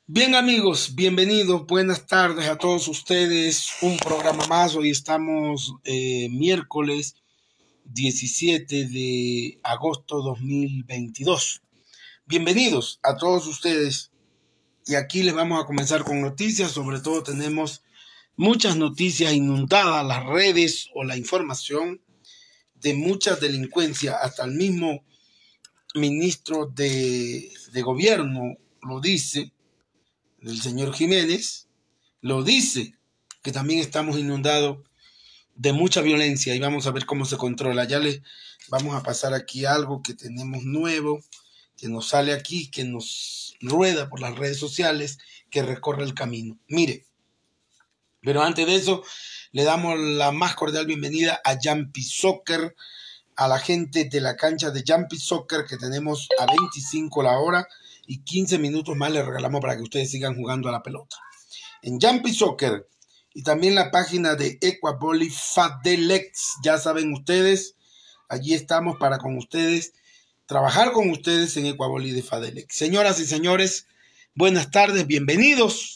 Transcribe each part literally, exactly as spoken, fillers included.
Bien amigos, bienvenidos, buenas tardes a todos ustedes, un programa más. Hoy estamos eh, miércoles diecisiete de agosto dos mil veintidós. Bienvenidos a todos ustedes y aquí les vamos a comenzar con noticias. Sobre todo tenemos muchas noticias inundadas las redes o la información de mucha delincuencia. Hasta el mismo ministro de, de gobierno lo dice, el señor Jiménez, lo dice, que también estamos inundados de mucha violencia y vamos a ver cómo se controla. Ya les vamos a pasar aquí algo que tenemos nuevo, que nos sale aquí, que nos rueda por las redes sociales, que recorre el camino. Mire, pero antes de eso, le damos la más cordial bienvenida a Jumpy Soccer, a la gente de la cancha de Jumpy Soccer, que tenemos a veinticinco la hora y quince minutos más les regalamos para que ustedes sigan jugando a la pelota. En Jumpy Soccer y también la página de Equaboli Fadelex, ya saben ustedes, allí estamos para con ustedes, trabajar con ustedes en Equaboli de Fadelex. Señoras y señores, buenas tardes, bienvenidos.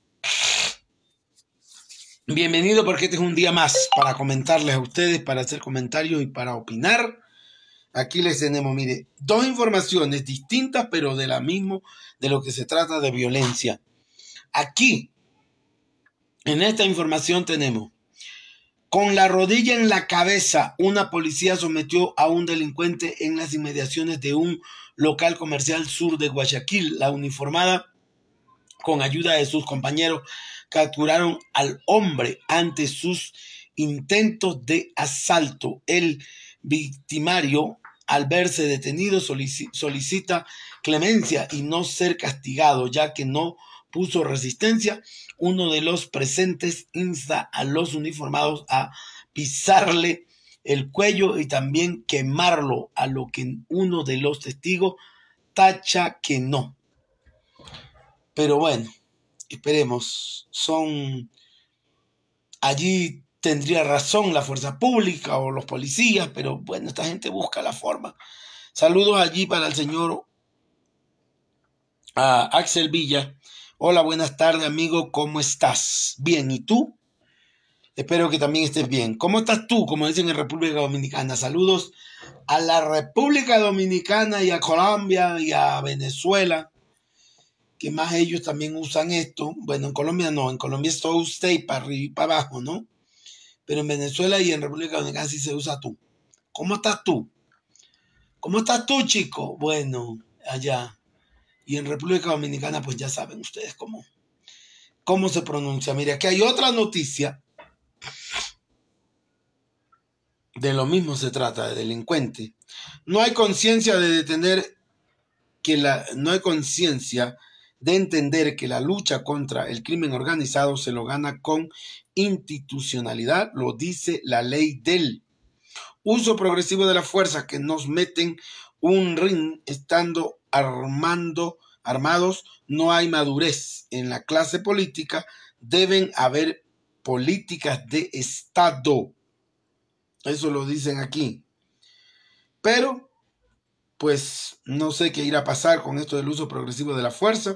Bienvenido porque este es un día más para comentarles a ustedes, para hacer comentarios y para opinar. Aquí les tenemos, mire, dos informaciones distintas, pero de la misma, de lo que se trata de violencia. Aquí, en esta información tenemos, con la rodilla en la cabeza, una policía sometió a un delincuente en las inmediaciones de un local comercial sur de Guayaquil. La uniformada, con ayuda de sus compañeros, capturaron al hombre ante sus intentos de asalto. El victimario, al verse detenido, solicita clemencia y no ser castigado, ya que no puso resistencia. Uno de los presentes insta a los uniformados a pisarle el cuello y también quemarlo, a lo que uno de los testigos tacha que no. Pero bueno, esperemos, son allí tendría razón la fuerza pública o los policías, pero bueno, esta gente busca la forma. Saludos allí para el señor uh, Axel Villa. Hola, buenas tardes, amigo, ¿cómo estás? Bien, ¿y tú? Espero que también estés bien. ¿Cómo estás tú? Como dicen en República Dominicana. Saludos a la República Dominicana y a Colombia y a Venezuela, que más ellos también usan esto. Bueno, en Colombia no, en Colombia es todo usted para arriba y para abajo, ¿no? Pero en Venezuela y en República Dominicana sí se usa tú. ¿Cómo estás tú? ¿Cómo estás tú, chico? Bueno, allá. Y en República Dominicana, pues ya saben ustedes cómo, cómo se pronuncia. Mire, aquí hay otra noticia. De lo mismo se trata, de delincuente. No hay conciencia de detener que la, no hay conciencia de entender que la lucha contra el crimen organizado se lo gana con institucionalidad, lo dice la ley del uso progresivo de la fuerza, que nos meten un ring estando armando, armados. No hay madurez en la clase política, deben haber políticas de Estado. Eso lo dicen aquí. Pero, pues, no sé qué irá a pasar con esto del uso progresivo de la fuerza,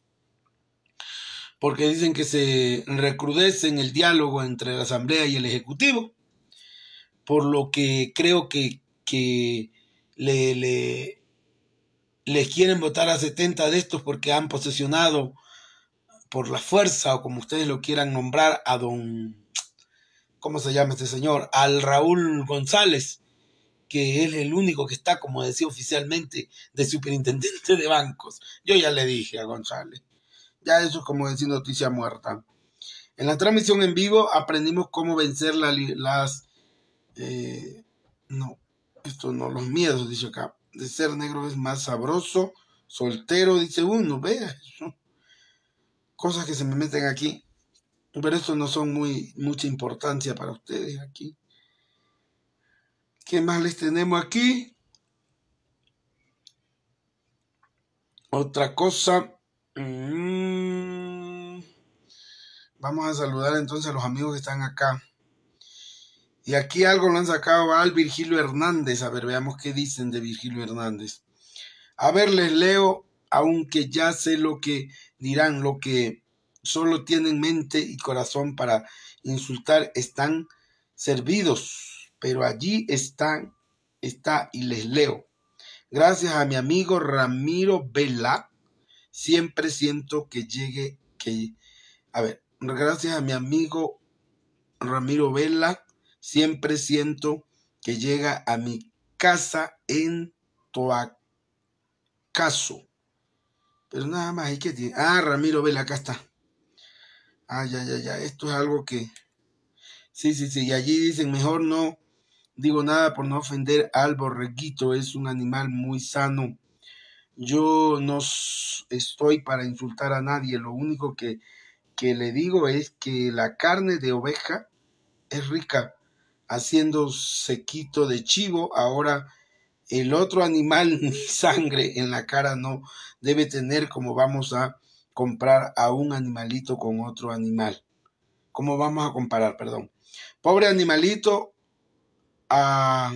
porque dicen que se recrudece en el diálogo entre la Asamblea y el Ejecutivo, por lo que creo que, que le, le, les quieren votar a setenta de estos porque han posesionado por la fuerza, o como ustedes lo quieran nombrar, a don, ¿cómo se llama este señor? Al Raúl González, que es el único que está, como decía oficialmente, de superintendente de bancos. Yo ya le dije a González. Ya eso es como decir noticia muerta. En la transmisión en vivo aprendimos cómo vencer la, las... Eh, no, esto no, los miedos, dice acá. De ser negro es más sabroso. Soltero, dice uno. Vea eso. Cosas que se me meten aquí. Pero esto no son muy mucha importancia para ustedes aquí. ¿Qué más les tenemos aquí? Otra cosa. Mm, vamos a saludar entonces a los amigos que están acá. Y aquí algo lo han sacado al Virgilio Hernández. A ver, veamos qué dicen de Virgilio Hernández. A ver, les leo aunque ya sé lo que dirán, lo que solo tienen mente y corazón para insultar, están servidos, pero allí están, está y les leo. Gracias a mi amigo Ramiro Vela, siempre siento que llegue, que, a ver, gracias a mi amigo Ramiro Vela, siempre siento que llega a mi casa en Toacaso. Pero nada más hay que decir, ah, Ramiro Vela, acá está. Ah, ya, ya, ya, esto es algo que, sí, sí, sí, y allí dicen, mejor no digo nada por no ofender al borreguito, es un animal muy sano. Yo no estoy para insultar a nadie, lo único que, que le digo es que la carne de oveja es rica, haciendo sequito de chivo. Ahora el otro animal, sangre en la cara no debe tener, como vamos a comprar a un animalito con otro animal. ¿Cómo vamos a comparar? Perdón. Pobre animalito, a...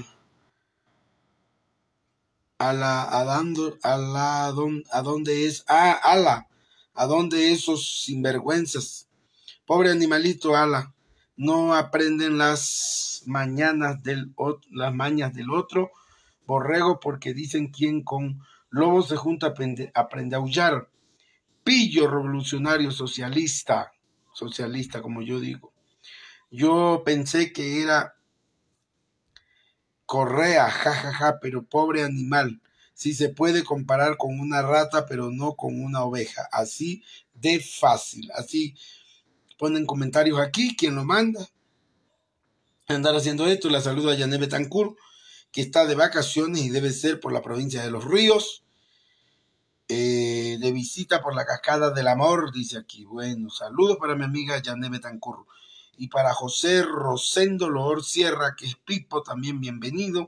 a la, a dando, a la, a dónde es, ah, ala, a dónde esos sinvergüenzas, pobre animalito, ala, no aprenden las mañanas del, las mañas del otro borrego, porque dicen quien con lobos se junta aprende, aprende a aullar. Pillo revolucionario socialista, socialista como yo digo. Yo pensé que era Correa, jajaja, ja, ja, pero pobre animal. Sí se puede comparar con una rata, pero no con una oveja. Así de fácil. Así ponen comentarios aquí. ¿Quién lo manda? Andar haciendo esto. La saludo a Yané Betancourt, que está de vacaciones y debe ser por la provincia de Los Ríos. Eh, de visita por la cascada del amor, dice aquí. Bueno, saludos para mi amiga Yané Betancourt. Y para José Rosendo Loor Sierra, que es Pipo, también bienvenido.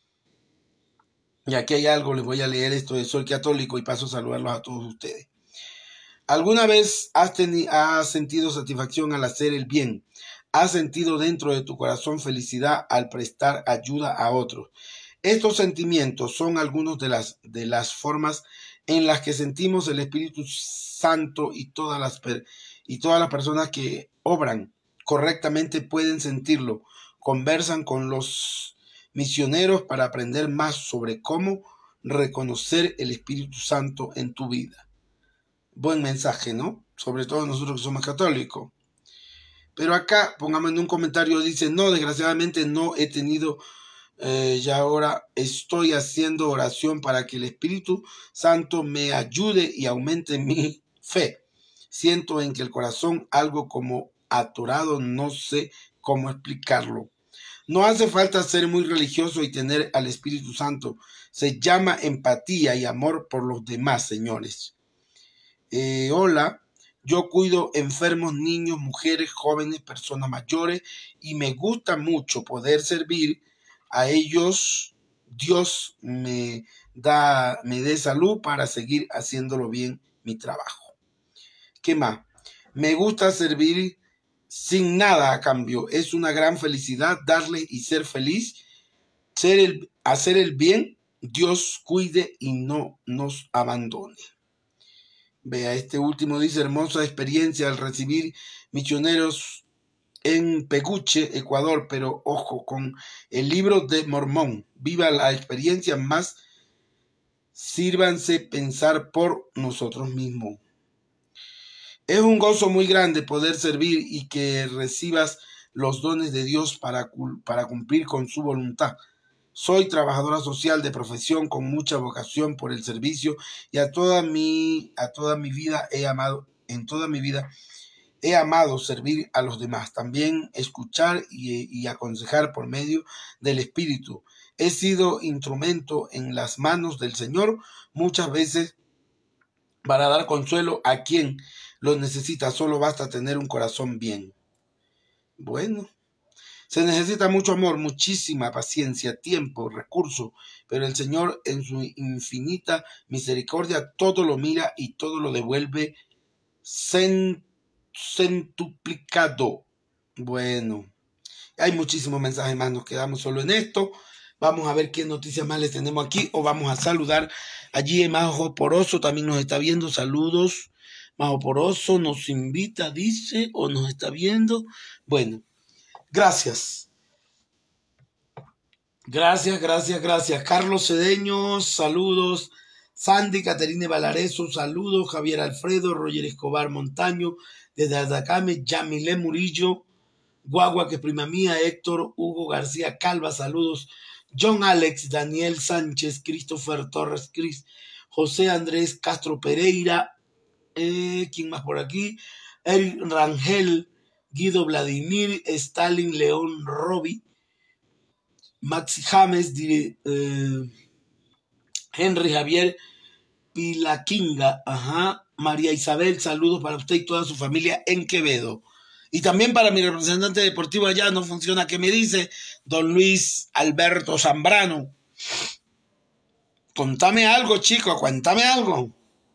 Y aquí hay algo, les voy a leer esto de Soy Católico y paso a saludarlos a todos ustedes. ¿Alguna vez has, has sentido satisfacción al hacer el bien? ¿Has sentido dentro de tu corazón felicidad al prestar ayuda a otros? Estos sentimientos son algunas de las, de las formas en las que sentimos el Espíritu Santo, y todas las, y todas las personas que obran correctamente pueden sentirlo. Conversan con los misioneros para aprender más sobre cómo reconocer el Espíritu Santo en tu vida. Buen mensaje, ¿no? Sobre todo nosotros que somos católicos. Pero acá, póngame en un comentario, dice, no, desgraciadamente no he tenido, eh, ya ahora estoy haciendo oración para que el Espíritu Santo me ayude y aumente mi fe. Siento en que el corazón algo como atorado, no sé cómo explicarlo. No hace falta ser muy religioso y tener al Espíritu Santo. Se llama empatía y amor por los demás, señores. Eh, hola, yo cuido enfermos, niños, mujeres, jóvenes, personas mayores, y me gusta mucho poder servir a ellos. Dios me da, me dé salud para seguir haciéndolo bien mi trabajo. ¿Qué más? Me gusta servir sin nada a cambio. Es una gran felicidad darle y ser feliz, ser el, hacer el bien. Dios cuide y no nos abandone. Vea, este último dice, hermosa experiencia al recibir misioneros en Peguche, Ecuador, pero ojo con el libro de Mormón. Viva la experiencia, más sírvanse pensar por nosotros mismos. Es un gozo muy grande poder servir y que recibas los dones de Dios para, para cumplir con su voluntad. Soy trabajadora social de profesión con mucha vocación por el servicio, y a toda mi, a toda mi vida he amado, en toda mi vida he amado servir a los demás, también escuchar y, y aconsejar por medio del Espíritu. He sido instrumento en las manos del Señor muchas veces para dar consuelo a quien lo necesita. Solo basta tener un corazón bien. Bueno, se necesita mucho amor, muchísima paciencia, tiempo, recursos, pero el Señor en su infinita misericordia todo lo mira y todo lo devuelve centuplicado. Bueno, hay muchísimos mensajes más, nos quedamos solo en esto, Vamos a ver qué noticias más les tenemos aquí, o vamos a saludar. Allí Majo Poroso también nos está viendo. Saludos. Majo Poroso nos invita, dice, o nos está viendo. Bueno, gracias. Gracias, gracias, gracias. Carlos Cedeño, saludos. Sandy Caterine Valareso, saludos. Javier Alfredo, Roger Escobar Montaño, desde Atacame, Yamilé Murillo, Guagua, que prima mía, Héctor Hugo García Calva, saludos. John Alex, Daniel Sánchez, Christopher Torres, Cris, José Andrés Castro Pereira, eh, ¿quién más por aquí? Eric Rangel, Guido Vladimir, Stalin León Robi, Maxi James, eh, Henry Javier Pilaquinga, ajá, María Isabel, saludos para usted y toda su familia en Quevedo. Y también para mi representante deportivo allá, no funciona, ¿qué me dice? Don Luis Alberto Zambrano. Contame algo, chico, cuéntame algo.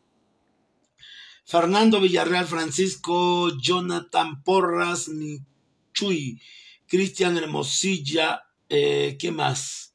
Fernando Villarreal Francisco, Jonathan Porras, Michuy, Cristian Hermosilla, eh, ¿qué más?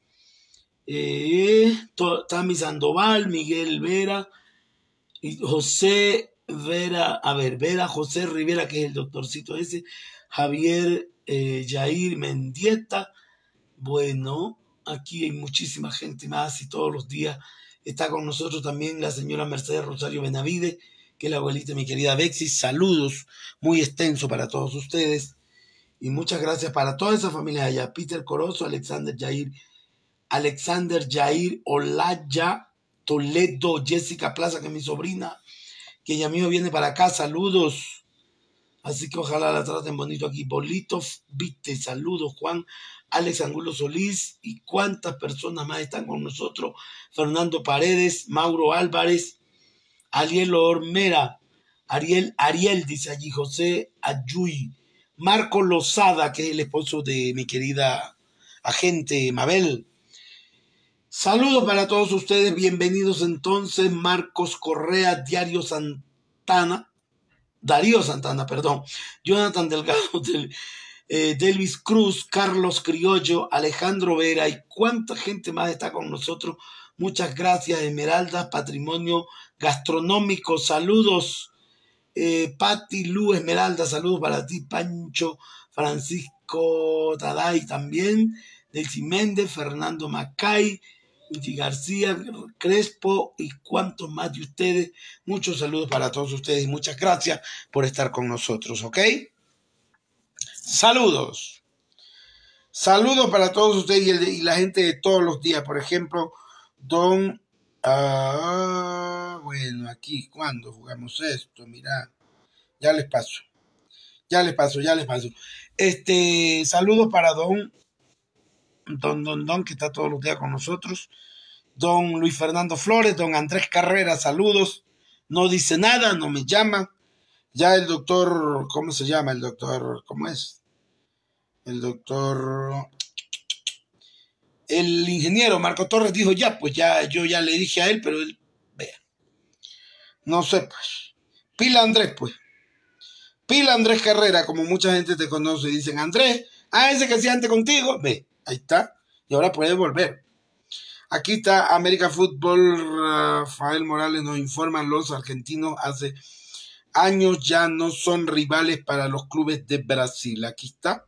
Eh, Tami Sandoval, Miguel Vera, y José Vera, a ver, Vera José Rivera, que es el doctorcito ese, Javier eh, Jair Mendieta. Bueno, aquí hay muchísima gente más y todos los días está con nosotros también la señora Mercedes Rosario Benavide, que es la abuelita de mi querida Bexi. Saludos muy extenso para todos ustedes y muchas gracias para toda esa familia allá. Peter Corozo, Alexander Jair, Alexander Jair Olaya Toledo, Jessica Plaza, que es mi sobrina, que ella mismo viene para acá, saludos. Así que ojalá la traten bonito aquí. Bolito Vite, saludos. Juan Alex Angulo Solís y cuántas personas más están con nosotros. Fernando Paredes, Mauro Álvarez, Ariel Ormera, Ariel, Ariel dice allí, José Ayuy, Marco Lozada, que es el esposo de mi querida agente Mabel. Saludos para todos ustedes, bienvenidos entonces. Marcos Correa, Diario Santana, Darío Santana, perdón, Jonathan Delgado, del, eh, Delvis Cruz, Carlos Criollo, Alejandro Vera y cuánta gente más está con nosotros. Muchas gracias, Esmeralda, Patrimonio Gastronómico, saludos. Eh, Patti Lu Esmeralda, saludos para ti. Pancho Francisco Taday también, Delcy Méndez, Fernando Macay, Uchi García, Crespo y cuantos más de ustedes. Muchos saludos para todos ustedes y muchas gracias por estar con nosotros, ¿ok? Saludos. Saludos para todos ustedes y, el, y la gente de todos los días. Por ejemplo, don... Ah, bueno, aquí, ¿cuándo jugamos esto? Mirá, ya les paso. Ya les paso, ya les paso. Este, saludos para don... Don, don, don, que está todos los días con nosotros. Don Luis Fernando Flores, don Andrés Carrera, saludos. No dice nada, no me llama. Ya el doctor, ¿cómo se llama? El doctor, ¿cómo es? El doctor... El ingeniero Marco Torres dijo, ya, pues ya, yo ya le dije a él, pero él, vea. No sé, pues. Pila Andrés, pues. Pila Andrés Carrera, como mucha gente te conoce, dicen, Andrés, ah, ese que hacía antes contigo, ve, ahí está. Y ahora puede volver. Aquí está América Fútbol. Rafael Morales nos informa, los argentinos hace años ya no son rivales para los clubes de Brasil. Aquí está.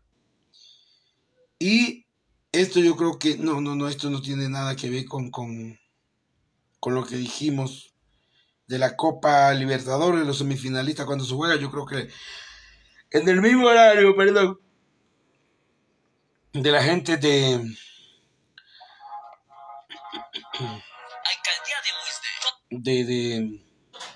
Y esto yo creo que, no, no, no, esto no tiene nada que ver con, con, con lo que dijimos de la Copa Libertadores, los semifinalistas cuando se juega. Yo creo que en el mismo horario, perdón, de la gente de... De, de...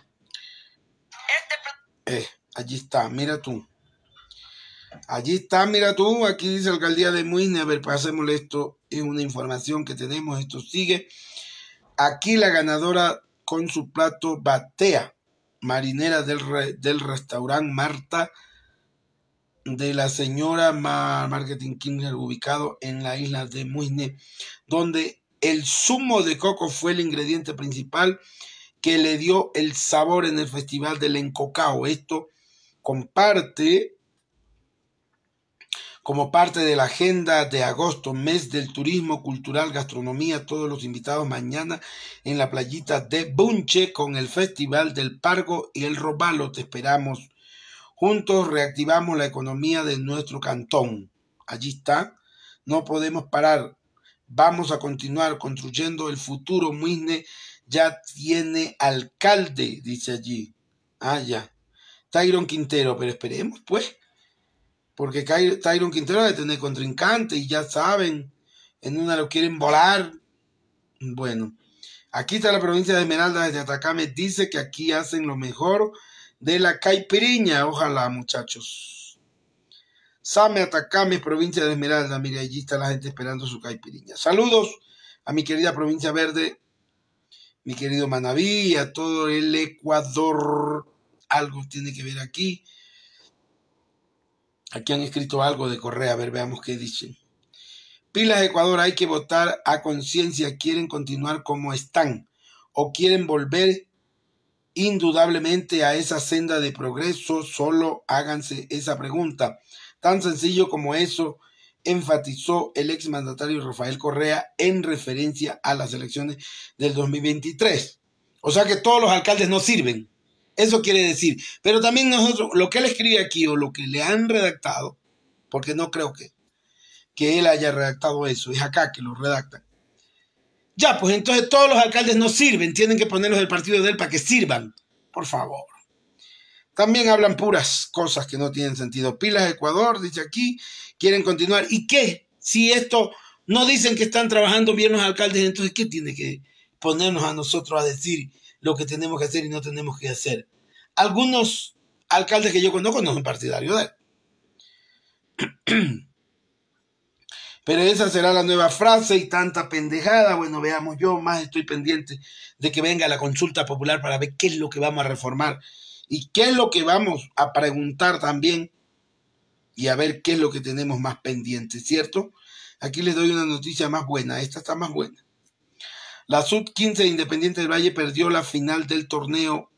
Eh, allí está, mira tú. Allí está, mira tú, aquí dice Alcaldía de Muisne. A ver, pasémosle esto, es una información que tenemos, esto sigue. Aquí la ganadora con su plato batea, marinera del, re, del restaurante Marta, de la señora Marketing Kinder, ubicado en la isla de Muisne, donde el zumo de coco fue el ingrediente principal que le dio el sabor en el Festival del Encocao. Esto comparte... Como parte de la agenda de agosto, mes del turismo cultural, gastronomía, todos los invitados mañana en la playita de Bunche con el Festival del Pargo y el Robalo. Te esperamos. Juntos reactivamos la economía de nuestro cantón. Allí está. No podemos parar. Vamos a continuar construyendo el futuro. Muisne ya tiene alcalde, dice allí. Ah, ya. Tyron Quintero, pero esperemos, pues. Porque Tyron Quintero debe tener contrincante y ya saben, en una lo quieren volar. Bueno, aquí está la provincia de Esmeraldas desde Atacame. Dice que aquí hacen lo mejor de la caipiriña. Ojalá, muchachos. Same, Atacame, provincia de Esmeraldas. Mire, allí está la gente esperando su caipiriña. Saludos a mi querida provincia verde, mi querido Manabí, a todo el Ecuador. Algo tiene que ver aquí. Aquí han escrito algo de Correa, a ver, veamos qué dicen. Pilas Ecuador, hay que votar a conciencia. ¿Quieren continuar como están o quieren volver indudablemente a esa senda de progreso? Solo háganse esa pregunta. Tan sencillo como eso, enfatizó el exmandatario Rafael Correa en referencia a las elecciones del dos mil veintitrés. O sea que todos los alcaldes no sirven. Eso quiere decir. Pero también nosotros, lo que él escribe aquí o lo que le han redactado, porque no creo que, que él haya redactado eso, es acá que lo redactan. Ya, pues entonces todos los alcaldes no sirven, tienen que ponerlos del partido de él para que sirvan. Por favor. También hablan puras cosas que no tienen sentido. Pilas Ecuador, dice aquí, quieren continuar. ¿Y qué? Si esto no dicen que están trabajando bien los alcaldes, entonces ¿qué tiene que ponernos a nosotros a decir lo que tenemos que hacer y no tenemos que hacer? Algunos alcaldes que yo conozco no son partidarios de él. Pero esa será la nueva frase y tanta pendejada. Bueno, veamos, yo más estoy pendiente de que venga la consulta popular para ver qué es lo que vamos a reformar y qué es lo que vamos a preguntar también y a ver qué es lo que tenemos más pendiente, ¿cierto? Aquí les doy una noticia más buena, esta está más buena. La sub quince de Independiente del Valle perdió la final del torneo.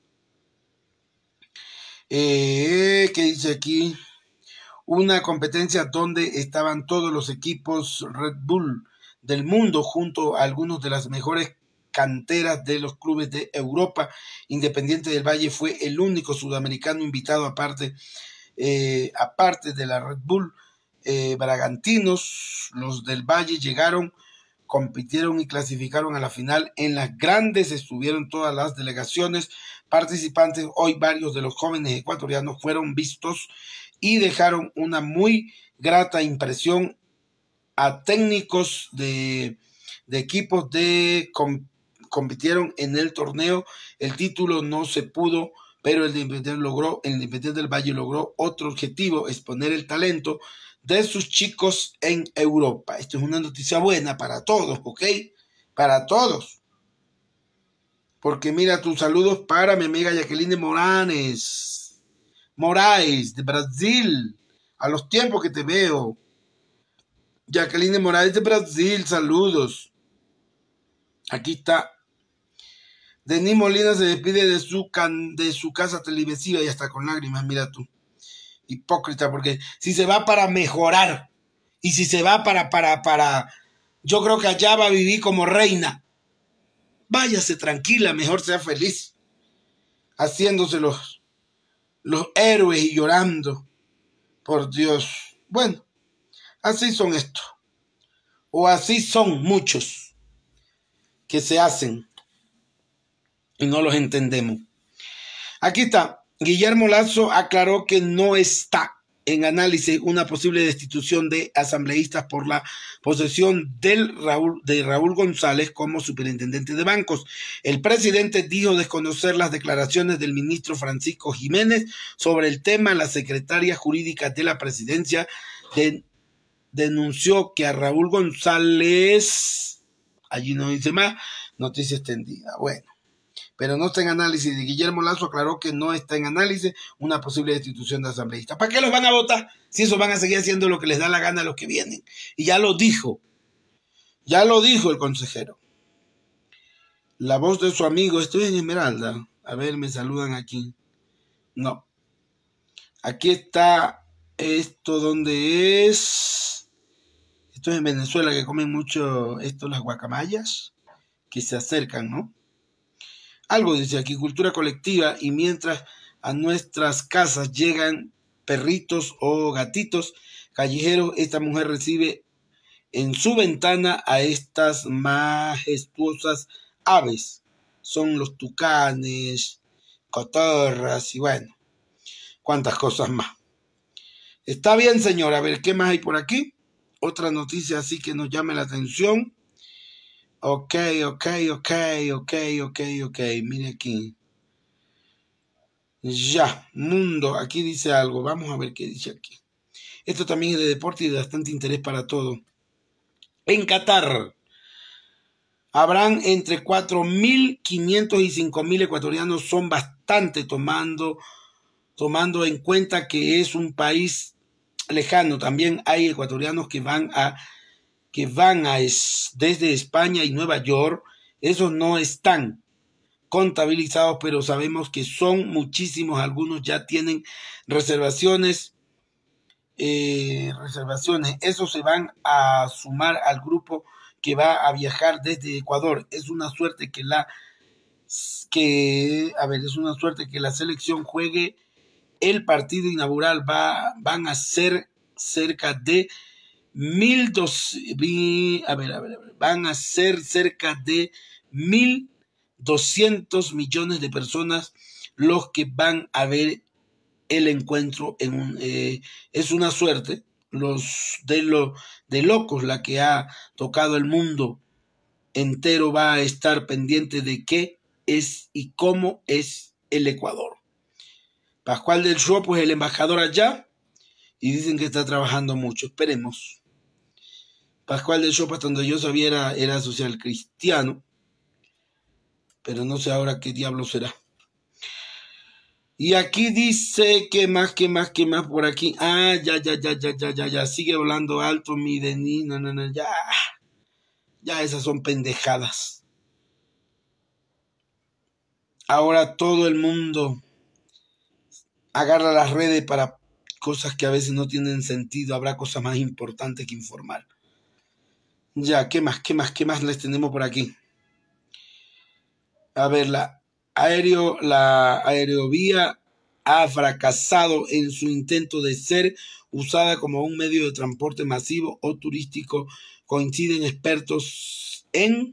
Eh, ¿Qué dice aquí? Una competencia donde estaban todos los equipos Red Bull del mundo junto a algunos de las mejores canteras de los clubes de Europa. Independiente del Valle fue el único sudamericano invitado aparte, eh, aparte de la Red Bull. Eh, Bragantinos, los del Valle llegaron, compitieron y clasificaron a la final. En las grandes estuvieron todas las delegaciones participantes. Hoy varios de los jóvenes ecuatorianos fueron vistos y dejaron una muy grata impresión a técnicos de, de equipos de com, compitieron en el torneo. El título no se pudo, pero el Independiente logró, el Independiente del Valle logró otro objetivo, exponer el talento de sus chicos en Europa. Esto es una noticia buena para todos, ¿ok? Para todos. Porque mira, tus saludos para mi amiga Jacqueline Moranes. Moraes, de Brasil. A los tiempos que te veo. Jacqueline Moraes de Brasil, saludos. Aquí está. Denis Molina se despide de su, can, de su casa televisiva y hasta con lágrimas, mira tú. Hipócrita, porque si se va para mejorar y si se va para, para, para, yo creo que allá va a vivir como reina. Váyase tranquila, mejor sea feliz. Haciéndose los, los héroes y llorando. Por Dios. Bueno, así son estos. O así son muchos que se hacen y no los entendemos. Aquí está. Guillermo Lasso aclaró que no está en análisis una posible destitución de asambleístas por la posesión del Raúl, de Raúl González como superintendente de bancos. El presidente dijo desconocer las declaraciones del ministro Francisco Jiménez sobre el tema. La secretaria jurídica de la presidencia de, denunció que a Raúl González, allí no dice más, noticia extendida. Bueno. Pero no está en análisis. Guillermo Lasso aclaró que no está en análisis una posible destitución de asambleístas. ¿Para qué los van a votar si esos van a seguir haciendo lo que les da la gana a los que vienen? Y ya lo dijo. Ya lo dijo el consejero. La voz de su amigo. Estoy en Esmeralda. A ver, me saludan aquí. No. Aquí está ¿Esto dónde es? Esto es en Venezuela, que comen mucho esto, las guacamayas, que se acercan, ¿no? Algo dice aquí, cultura colectiva, y mientras a nuestras casas llegan perritos o gatitos callejeros, esta mujer recibe en su ventana a estas majestuosas aves. Son los tucanes, cotorras y bueno, cuántas cosas más. Está bien, señora. A ver, ¿qué más hay por aquí? Otra noticia así que nos llame la atención. Ok, ok, ok, ok, ok, ok. Mire aquí. Ya, mundo. Aquí dice algo. Vamos a ver qué dice aquí. Esto también es de deporte y de bastante interés para todos. En Qatar habrán entre cuatro mil quinientos y cinco mil ecuatorianos. Son bastante tomando, tomando en cuenta que es un país lejano. También hay ecuatorianos que van a que van a es, desde España y Nueva York. Esos no están contabilizados, pero sabemos que son muchísimos. Algunos ya tienen reservaciones. Eh, reservaciones. Esos se van a sumar al grupo que va a viajar desde Ecuador. Es una suerte que la que a ver, es una suerte que la selección juegue el partido inaugural. Va, van a ser cerca de mil dos, a ver, a ver, a ver, van a ser cerca de mil doscientos millones de personas los que van a ver el encuentro. En un, eh, es una suerte los de lo de locos la que ha tocado el mundo entero. Va a estar pendiente de qué es y cómo es el Ecuador. Pascual del Show, pues el embajador allá, y dicen que está trabajando mucho. Esperemos. Pascual del Show, hasta donde yo sabía, era, era social cristiano, pero no sé ahora qué diablo será. Y aquí dice, ¿qué más, qué más, qué más por aquí? Ah, ya, ya, ya, ya, ya, ya, ya, sigue hablando alto mi Denis, no, no, no, ya, ya esas son pendejadas. Ahora todo el mundo agarra las redes para cosas que a veces no tienen sentido. Habrá cosas más importantes que informar. Ya, ¿qué más, qué más, qué más les tenemos por aquí? A ver, la aéreo, la aerovía ha fracasado en su intento de ser usada como un medio de transporte masivo o turístico. Coinciden expertos en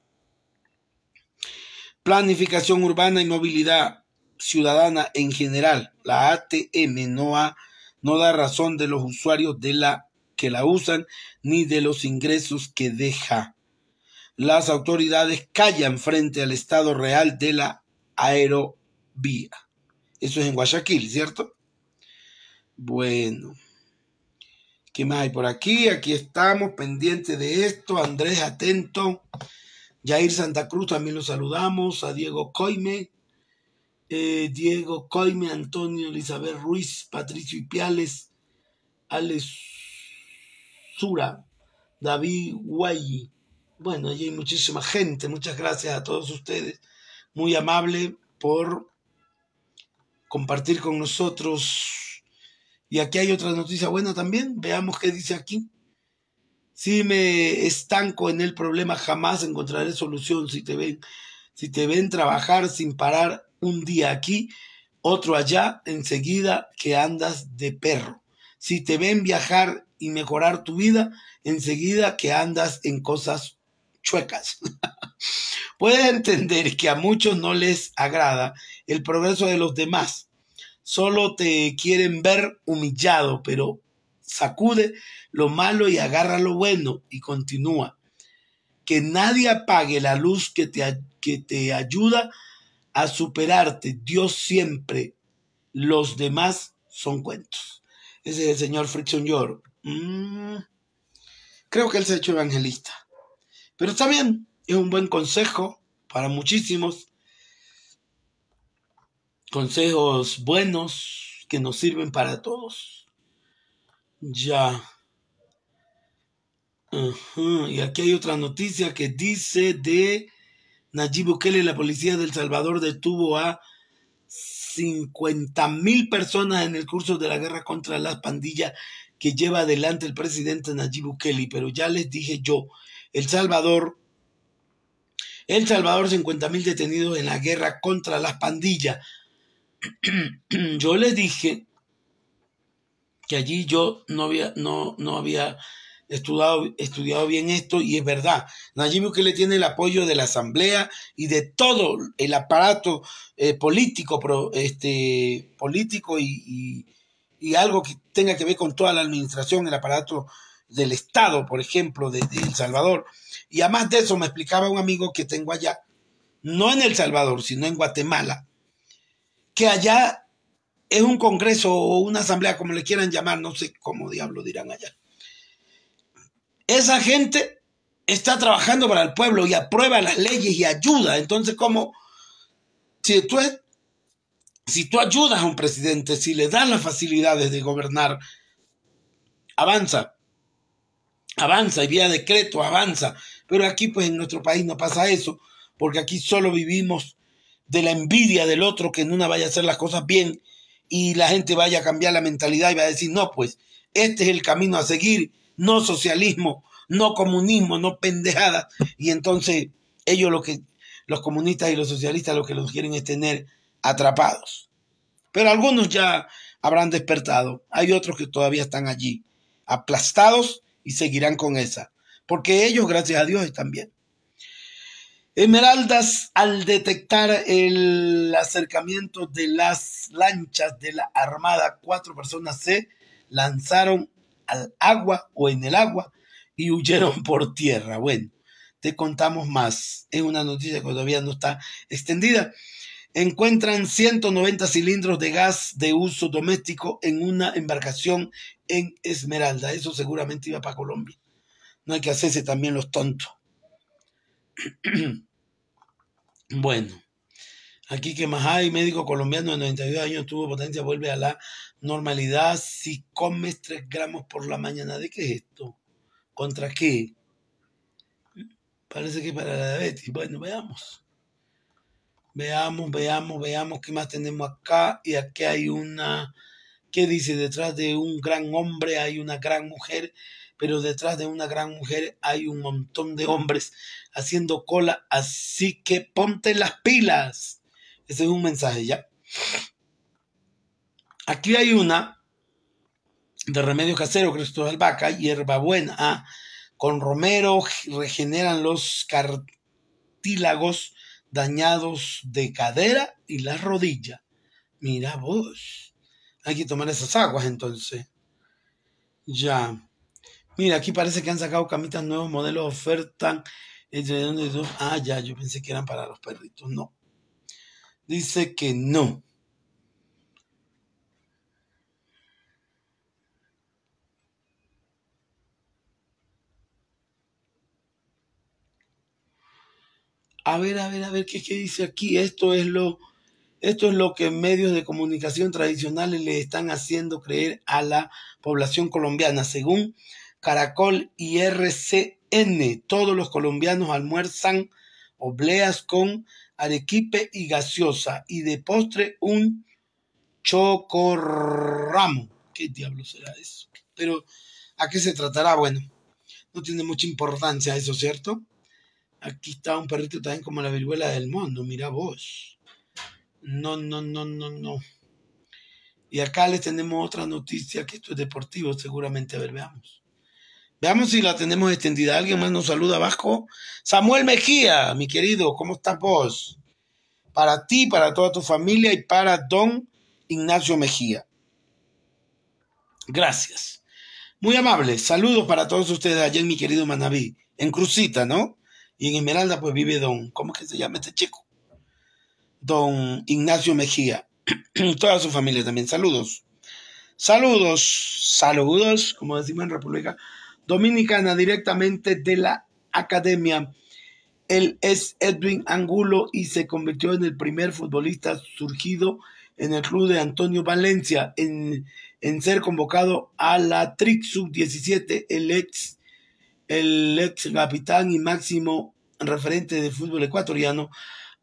planificación urbana y movilidad ciudadana en general. La A T M no, ha, no da razón de los usuarios de la, que la usan ni de los ingresos que deja. Las autoridades callan frente al estado real de la aerovía. Eso es en Guayaquil, ¿cierto? Bueno. ¿Qué más hay por aquí? Aquí estamos, pendientes de esto. Andrés, atento. Jair Santa Cruz, también lo saludamos. A Diego Coime. Eh, Diego Coime, Antonio Elizabeth Ruiz, Patricio Ipiales, Alex Sura, David Guayi. Bueno, allí hay muchísima gente. Muchas gracias a todos ustedes. Muy amable por compartir con nosotros. Y aquí hay otra noticia buena también. Veamos qué dice aquí. Si me estanco en el problema, jamás encontraré solución. Si te ven, si te ven trabajar sin parar un día aquí, otro allá, enseguida que andas de perro. Si te ven viajar y mejorar tu vida, enseguida que andas en cosas chuecas. Puedes entender que a muchos no les agrada el progreso de los demás. Solo te quieren ver humillado, pero sacude lo malo y agarra lo bueno y continúa. Que nadie apague la luz que te, que te ayuda a superarte. Dios siempre, los demás son cuentos. Ese es el señor Frickson York. Mm, creo que él se ha hecho evangelista. Pero está bien, es un buen consejo para muchísimos. Consejos buenos que nos sirven para todos. Ya. Uh-huh. Y aquí hay otra noticia que dice de Nayib Bukele. La policía de El Salvador detuvo a cincuenta mil personas en el curso de la guerra contra las pandillas que lleva adelante el presidente Nayib Bukele. Pero ya les dije yo, El Salvador, El Salvador, cincuenta mil detenidos en la guerra contra las pandillas. Yo les dije que allí yo no había, no, no había estudiado, estudiado bien esto, y es verdad. Nayib Bukele tiene el apoyo de la Asamblea y de todo el aparato eh, político, pro, este, político y, y, y algo que tenga que ver con toda la administración, el aparato del Estado, por ejemplo, de, de El Salvador. Y además de eso me explicaba un amigo que tengo allá, no en El Salvador, sino en Guatemala, que allá es un congreso o una asamblea, como le quieran llamar, no sé cómo diablo dirán allá. Esa gente está trabajando para el pueblo y aprueba las leyes y ayuda. Entonces, como si tú, si tú ayudas a un presidente, si le das las facilidades de gobernar, avanza, avanza y vía decreto avanza. Pero aquí, pues en nuestro país no pasa eso, porque aquí solo vivimos de la envidia del otro que en una vaya a hacer las cosas bien y la gente vaya a cambiar la mentalidad y va a decir, no, pues este es el camino a seguir, no socialismo, no comunismo, no pendejada. Y entonces ellos lo que, los comunistas y los socialistas lo que los quieren es tener atrapados. Pero algunos ya habrán despertado, hay otros que todavía están allí, aplastados, y seguirán con esa, porque ellos, gracias a Dios, están bien. Esmeraldas, al detectar el acercamiento de las lanchas de la Armada, cuatro personas se lanzaron al agua o en el agua y huyeron por tierra. Bueno, te contamos más. Es una noticia que todavía no está extendida. Encuentran ciento noventa cilindros de gas de uso doméstico en una embarcación en Esmeralda. Eso seguramente iba para Colombia. No hay que hacerse también los tontos. Bueno, aquí que más hay, médico colombiano de noventa y dos años, tuvo potencia, vuelve a la normalidad si comes tres gramos por la mañana. ¿De qué es esto? ¿Contra qué? Parece que para la diabetes. Bueno, veamos. Veamos, veamos, veamos qué más tenemos acá. Y aquí hay una, ¿qué dice? Detrás de un gran hombre hay una gran mujer, pero detrás de una gran mujer hay un montón de hombres haciendo cola, así que ponte las pilas. Ese es un mensaje, ¿ya? Aquí hay una de remedio casero, Cristo de albahaca, hierbabuena, ah, con romero regeneran los cartílagos dañados de cadera y la rodilla. Mira vos, hay que tomar esas aguas entonces. Ya. Mira, aquí parece que han sacado camitas nuevos modelos, ofertan entre donde dos. Ah, ya, yo pensé que eran para los perritos. No. Dice que no. A ver, a ver, a ver, ¿qué, qué dice aquí? Esto es lo, esto es lo que medios de comunicación tradicionales le están haciendo creer a la población colombiana. Según Caracol y R C N, todos los colombianos almuerzan obleas con arequipe y gaseosa, y de postre un chocorramo. ¿Qué diablo será eso? Pero, ¿a qué se tratará? Bueno, no tiene mucha importancia eso, ¿cierto? Aquí está un perrito también como la viruela del mono, mira vos. No, no, no, no, no. Y acá les tenemos otra noticia, que esto es deportivo, seguramente. A ver, veamos. Veamos si la tenemos extendida. ¿Alguien más nos saluda abajo? Samuel Mejía, mi querido, ¿cómo estás vos? Para ti, para toda tu familia y para don Ignacio Mejía. Gracias. Muy amable. Saludos para todos ustedes allá en mi querido Manabí. En Crucita, ¿no? Y en Esmeralda pues vive don, ¿cómo es que se llama este chico? Don Ignacio Mejía. Toda su familia también. Saludos. Saludos. Saludos, como decimos en República Dominicana, directamente de la academia. Él es Edwin Angulo y se convirtió en el primer futbolista surgido en el club de Antonio Valencia en, en ser convocado a la Trick sub diecisiete, el ex el ex capitán y máximo referente del fútbol ecuatoriano,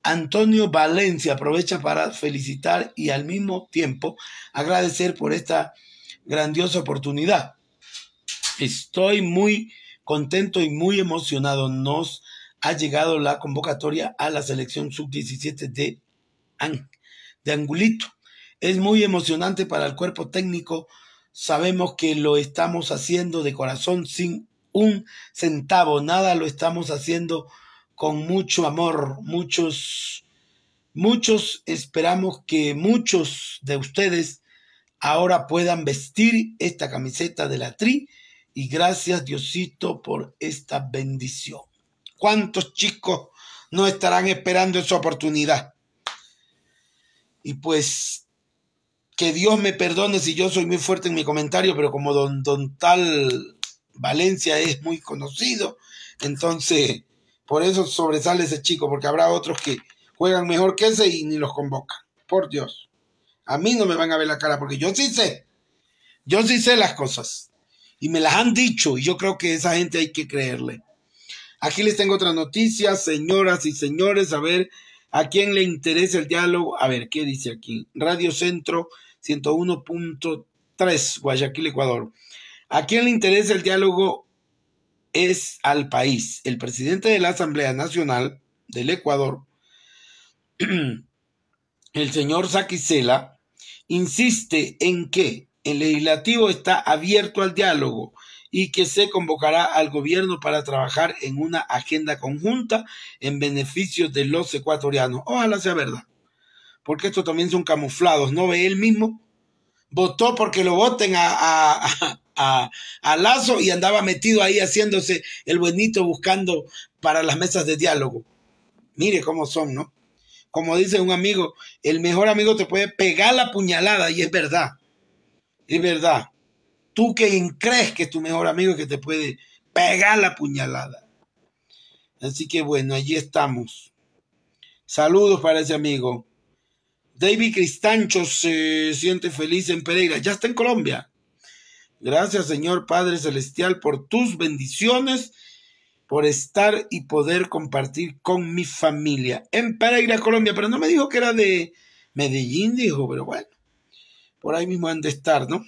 Antonio Valencia aprovecha para felicitar y al mismo tiempo agradecer por esta grandiosa oportunidad. Estoy muy contento y muy emocionado. Nos ha llegado la convocatoria a la selección sub diecisiete de, de Angulito. Es muy emocionante para el cuerpo técnico. Sabemos que lo estamos haciendo de corazón, sin un centavo, nada, lo estamos haciendo con mucho amor. Muchos, muchos esperamos que muchos de ustedes ahora puedan vestir esta camiseta de la Tri, y gracias Diosito por esta bendición. ¿Cuántos chicos no estarán esperando esa oportunidad? Y pues, que Dios me perdone si yo soy muy fuerte en mi comentario, pero como don, don tal Valencia es muy conocido, entonces por eso sobresale ese chico, porque habrá otros que juegan mejor que ese y ni los convocan. Por Dios. A mí no me van a ver la cara, porque yo sí sé. Yo sí sé las cosas. Y me las han dicho, y yo creo que a esa gente hay que creerle. Aquí les tengo otra noticia, señoras y señores, a ver a quién le interesa el diálogo. A ver, ¿qué dice aquí? Radio Centro ciento uno punto tres, Guayaquil, Ecuador. ¿A quién le interesa el diálogo? Es al país. El presidente de la Asamblea Nacional del Ecuador, el señor Saquicela, insiste en que el legislativo está abierto al diálogo y que se convocará al gobierno para trabajar en una agenda conjunta en beneficio de los ecuatorianos. Ojalá sea verdad, porque estos también son camuflados. ¿No ve él mismo? Votó porque lo voten a, a, a, a Lazo y andaba metido ahí haciéndose el buenito buscando para las mesas de diálogo. Mire cómo son, ¿no? Como dice un amigo, el mejor amigo te puede pegar la puñalada, y es verdad. Es verdad. Tú que crees que es tu mejor amigo que te puede pegar la puñalada. Así que bueno, allí estamos. Saludos para ese amigo. David Cristancho se siente feliz en Pereira. Ya está en Colombia. Gracias, Señor Padre Celestial, por tus bendiciones, por estar y poder compartir con mi familia en Pereira, Colombia. Pero no me dijo que era de Medellín, dijo, pero bueno, por ahí mismo han de estar, ¿no?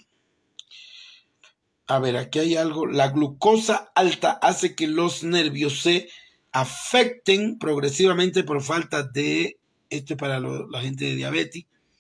A ver, aquí hay algo. La glucosa alta hace que los nervios se afecten progresivamente por falta de... Esto es para lo, la gente de diabetes.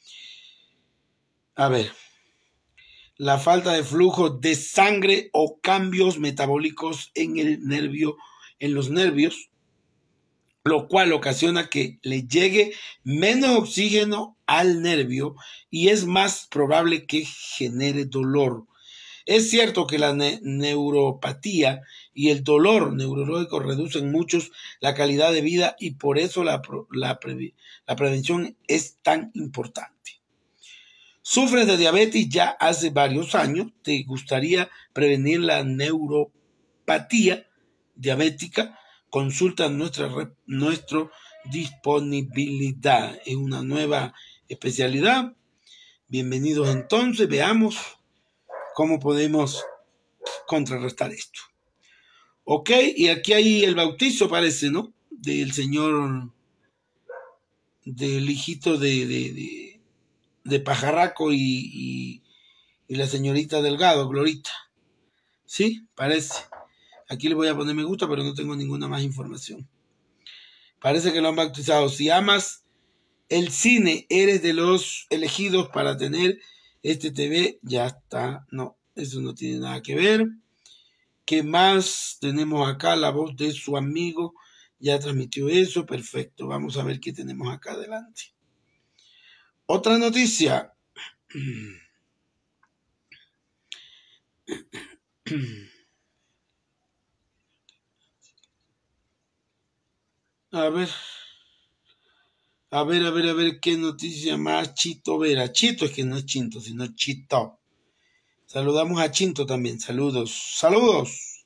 A ver. La falta de flujo de sangre o cambios metabólicos en el nervio, en los nervios, lo cual ocasiona que le llegue menos oxígeno al nervio y es más probable que genere dolor. Es cierto que la ne neuropatía y el dolor neurológico reducen mucho la calidad de vida, y por eso la, la, pre la prevención es tan importante. Sufres de diabetes ya hace varios años, te gustaría prevenir la neuropatía diabética, consulta nuestra, nuestra disponibilidad. Es una nueva especialidad. Bienvenidos entonces, veamos cómo podemos contrarrestar esto. Ok, y aquí hay el bautizo, parece, ¿no? Del señor, del hijito de, de, de, de Pajarraco y, y, y la señorita Delgado, Glorita. Sí, parece. Aquí le voy a poner me gusta, pero no tengo ninguna más información. Parece que lo han bautizado. Si amas el cine, eres de los elegidos para tener este T V. Ya está. No, eso no tiene nada que ver. ¿Qué más tenemos acá? La voz de su amigo ya transmitió eso. Perfecto. Vamos a ver qué tenemos acá adelante. Otra noticia. A ver. A ver, a ver, a ver qué noticia más. Chito Vera. Chito es que no es Chinto, sino Chito. Saludamos a Chinto también. Saludos. Saludos.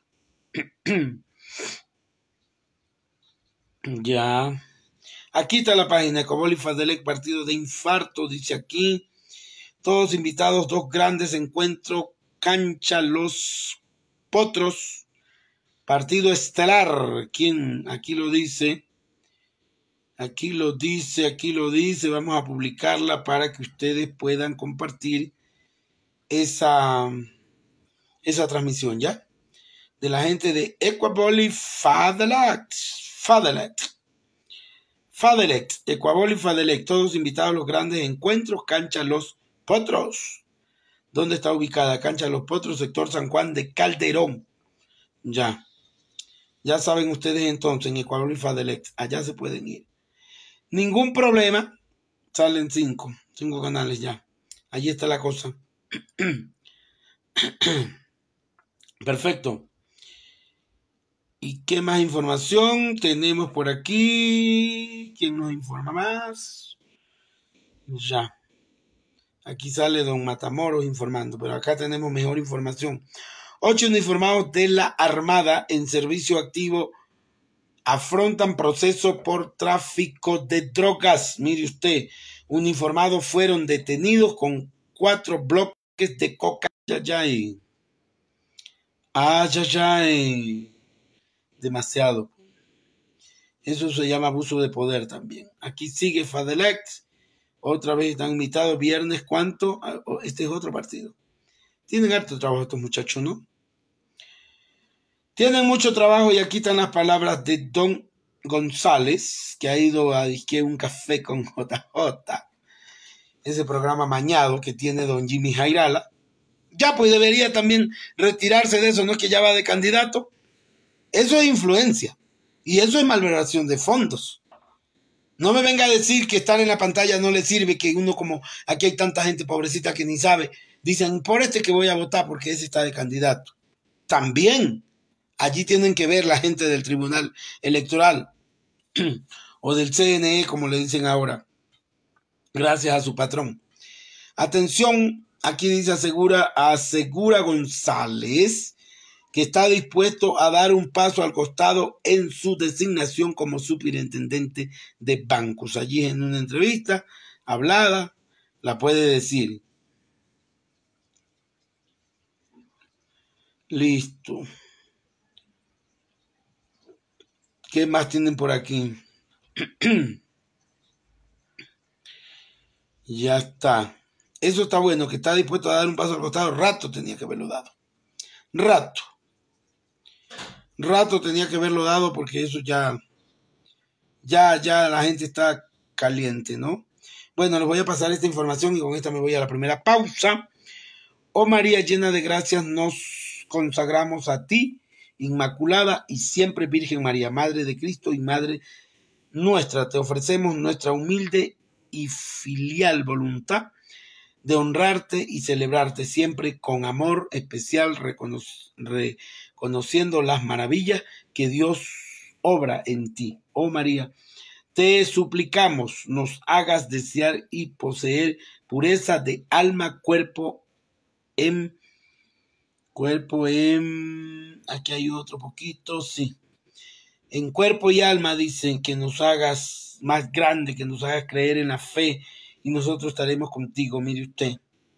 Ya. Aquí está la página. Ecobol y Fadelec, partido de infarto, dice aquí. Todos invitados, dos grandes encuentros. Cancha Los Potros. Partido estelar. ¿Quién? Aquí lo dice. Aquí lo dice, aquí lo dice. Vamos a publicarla para que ustedes puedan compartir esa, esa transmisión, ¿ya? De la gente de Equaboli Fadelect. Fadelect. Fadelect. Equaboli Fadelect. Todos invitados a los grandes encuentros. Cancha Los Potros. ¿Dónde está ubicada? Cancha Los Potros, sector San Juan de Calderón. Ya. Ya saben ustedes entonces en Equaboli Fadelect. Allá se pueden ir. Ningún problema. Salen cinco. Cinco canales ya. Allí está la cosa. Perfecto. ¿Y qué más información tenemos por aquí? ¿Quién nos informa más? Ya. Aquí sale don Matamoros informando, pero acá tenemos mejor información. Ocho uniformados de la Armada en servicio activo afrontan proceso por tráfico de drogas. Mire usted, uniformados fueron detenidos con cuatro bloques de coca. Ayayay. Ayayay. Demasiado. Eso se llama abuso de poder también. Aquí sigue Fadelect. Otra vez están invitados. Viernes, ¿cuánto? Este es otro partido. Tienen harto trabajo estos muchachos, ¿no? Tienen mucho trabajo y aquí están las palabras de Don González, que ha ido a disque un café con J J. Ese programa mañado que tiene Don Jimmy Jairala. Ya, pues debería también retirarse de eso, ¿no es que ya va de candidato? Eso es influencia. Y eso es malversación de fondos. No me venga a decir que estar en la pantalla no le sirve, que uno como aquí hay tanta gente pobrecita que ni sabe. Dicen, por este que voy a votar porque ese está de candidato. También allí tienen que ver la gente del Tribunal Electoral o del C N E, como le dicen ahora, gracias a su patrón. Atención, aquí dice asegura, asegura González que está dispuesto a dar un paso al costado en su designación como superintendente de bancos. Allí en una entrevista hablada, la puede decir. Listo. ¿Qué más tienen por aquí? Ya está. Eso está bueno, que está dispuesto a dar un paso al costado. Rato tenía que haberlo dado. Rato. Rato tenía que haberlo dado porque eso ya, ya, ya la gente está caliente, ¿no? Bueno, les voy a pasar esta información y con esta me voy a la primera pausa. Oh María, llena de gracias, nos consagramos a ti, Inmaculada y siempre Virgen María, Madre de Cristo y Madre nuestra. Te ofrecemos nuestra humilde y filial voluntad de honrarte y celebrarte siempre con amor especial, recono reconociendo las maravillas que Dios obra en ti. Oh María, te suplicamos nos hagas desear y poseer pureza de alma, cuerpo, en cuerpo, en aquí hay otro poquito, sí. En cuerpo y alma dicen que nos hagas más grande, que nos hagas creer en la fe y nosotros estaremos contigo, mire usted.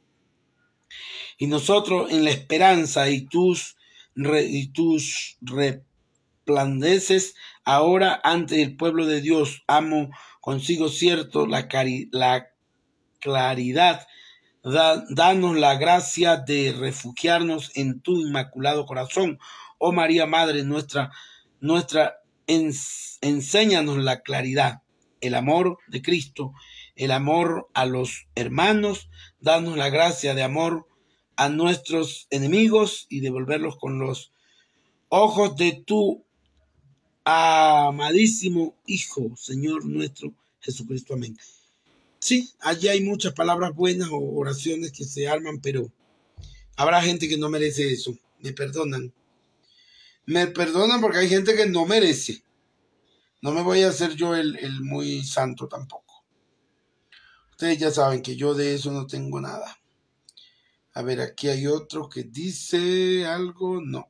Y nosotros en la esperanza y tus, re, y tus resplandeces ahora ante el pueblo de Dios. Amo consigo cierto la, cari, la claridad. Da, danos la gracia de refugiarnos en tu inmaculado corazón. Oh María, Madre nuestra, nuestra ens, enséñanos la claridad, el amor de Cristo, el amor a los hermanos. Danos la gracia de amor a nuestros enemigos y devolverlos con los ojos de tu amadísimo Hijo, Señor nuestro Jesucristo. Amén. Sí, allí hay muchas palabras buenas o oraciones que se arman, pero habrá gente que no merece eso. Me perdonan. Me perdonan porque hay gente que no merece. No me voy a hacer yo el, el muy santo tampoco. Ustedes ya saben que yo de eso no tengo nada. A ver, aquí hay otro que dice algo. No.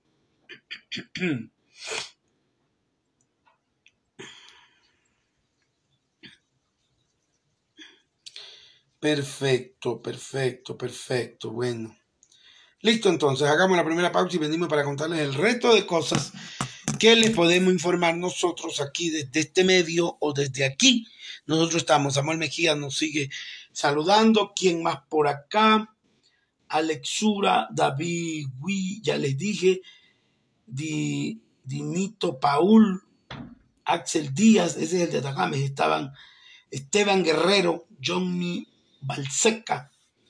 Perfecto, perfecto, perfecto. Bueno. Listo, entonces, hagamos la primera pausa y venimos para contarles el resto de cosas ¿Qué les podemos informar nosotros aquí desde este medio o desde aquí? Nosotros estamos. Samuel Mejía nos sigue saludando. ¿Quién más por acá? Alexura, David, Gui, ya les dije. Di, Dinito Paul, Axel Díaz, ese es el de Atacama. Estaban Esteban Guerrero, Johnny Balseca,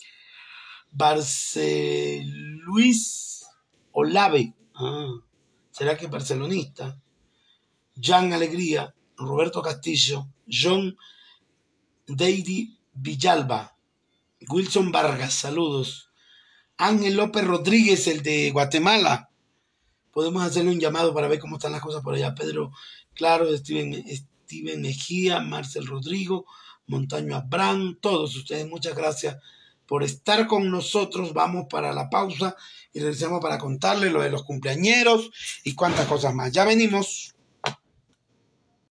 Barce Luis Olave. Ah, ¿será que es barcelonista? Jan Alegría, Roberto Castillo, John Deidi Villalba, Wilson Vargas, saludos. Ángel López Rodríguez, el de Guatemala. Podemos hacerle un llamado para ver cómo están las cosas por allá. Pedro Claro, Steven, Steven Mejía, Marcel Rodrigo, Montaño Abrán, todos ustedes, muchas gracias por estar con nosotros. Vamos para la pausa y regresamos para contarles lo de los cumpleañeros y cuántas cosas más. Ya venimos.